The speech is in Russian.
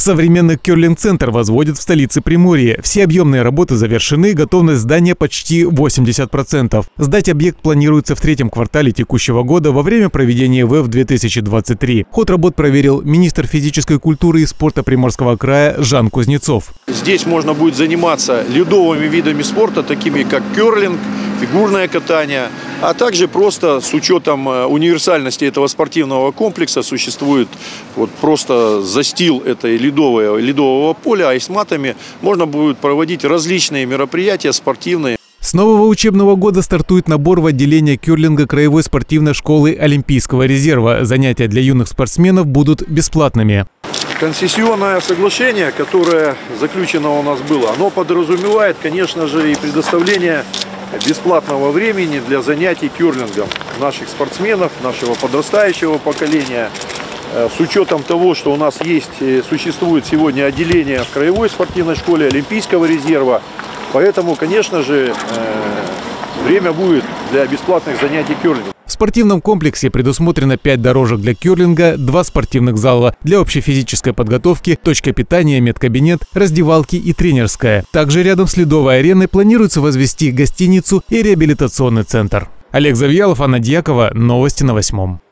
Современный кёрлинг-центр возводят в столице Приморья. Все объемные работы завершены, готовность здания почти 80%. Сдать объект планируется в третьем квартале текущего года во время проведения ВЭФ-2023. Ход работ проверил министр физической культуры и спорта Приморского края Жан Кузнецов. Здесь можно будет заниматься ледовыми видами спорта, такими как кёрлинг, фигурное катание, а также просто с учетом универсальности этого спортивного комплекса существует просто застил этой ледового поля, а и с матами можно будет проводить различные мероприятия спортивные. С нового учебного года стартует набор в отделение кёрлинга Краевой спортивной школы Олимпийского резерва. Занятия для юных спортсменов будут бесплатными. Концессионное соглашение, которое заключено у нас было, оно подразумевает, конечно же, и предоставление бесплатного времени для занятий кёрлингом наших спортсменов, нашего подрастающего поколения. С учетом того, что у нас существует сегодня отделение в Краевой спортивной школе Олимпийского резерва, поэтому, конечно же, время будет для бесплатных занятий кёрлингом. В спортивном комплексе предусмотрено 5 дорожек для кёрлинга, 2 спортивных зала для общей физической подготовки, точка питания, медкабинет, раздевалки и тренерская. Также рядом с ледовой ареной планируется возвести гостиницу и реабилитационный центр. Олег Завьялов, Анна Дьякова. Новости на 8.